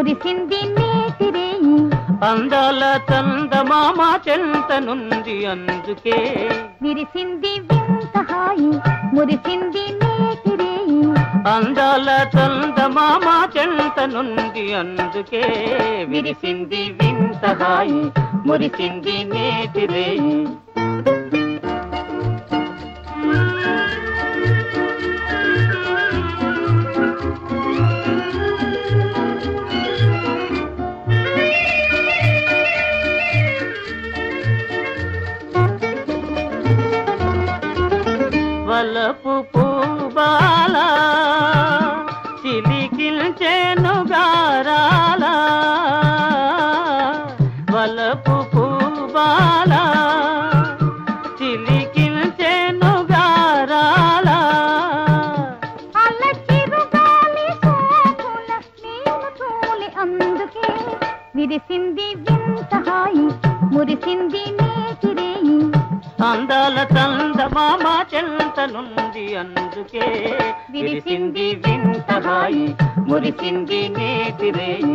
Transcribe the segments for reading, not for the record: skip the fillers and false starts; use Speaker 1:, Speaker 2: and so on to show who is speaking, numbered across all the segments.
Speaker 1: మురిసింది నేతిరేయి
Speaker 2: అందాల చందమామ చెంతనుంది అందుకే
Speaker 1: విరిసింది వింత హాయి మురిసింది నేతిరేయి
Speaker 2: అందాల చందమామ చెంతనుంది అందుకే విరిసింది వింత హాయి మురిసింది నేతిరేయి వలపు పూబాల చిలికిల్చెను గారాల వలపు పూబాల చిలికిల్చెను గారాల
Speaker 1: అల్లచిరుగాలి సోకుల నీల తోలి అందుకే విరిసింది వింత హాయి మురిసింది నేతిరేయి
Speaker 2: అందాల చందమామ చెంతనుంది అందుకే విరిసింది వింత హాయి మురిసింది నేతిరేయి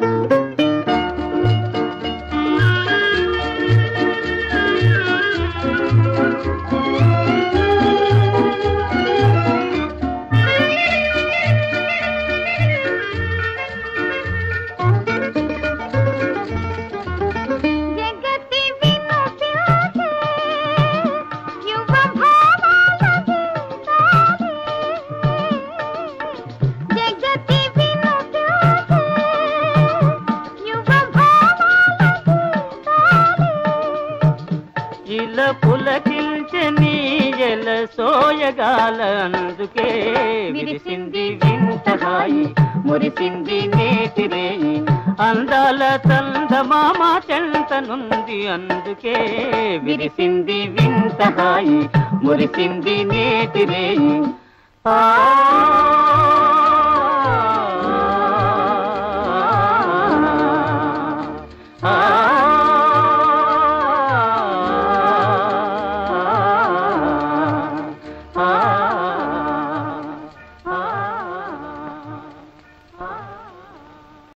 Speaker 2: ఇలా పులకిల్చని ఎల సోయగాల అందుకే విరిసింది వింత హాయి మురిసింది నేతిరేయి అందాల చందమామ చెంతనుంది అందుకే విరిసింది వింత హాయి మురిసింది నేతిరేయి